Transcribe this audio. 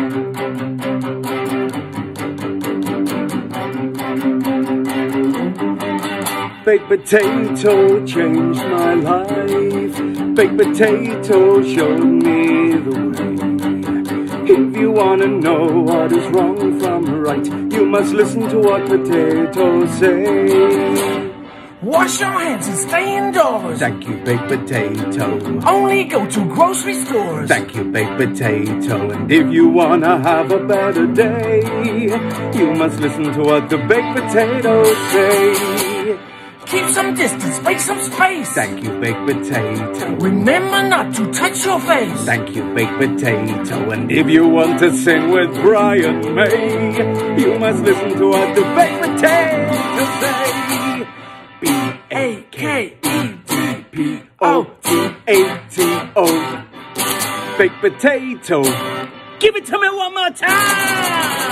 Baked potato changed my life. Baked potato showed me the way. If you wanna know what is wrong from right, you must listen to what potatoes say. Wash your hands and stay indoors. Thank you, baked potato. Only go to grocery stores. Thank you, baked potato. And if you wanna have a better day, you must listen to what the baked potatoes say. Keep some distance, make some space. Thank you, baked potato. Remember not to touch your face. Thank you, baked potato. And if you want to sing with Brian May, you must listen to what the baked potatoes say. B-A-K-E-T-P-O-T-A-T-O. Baked potato. Give it to me one more time.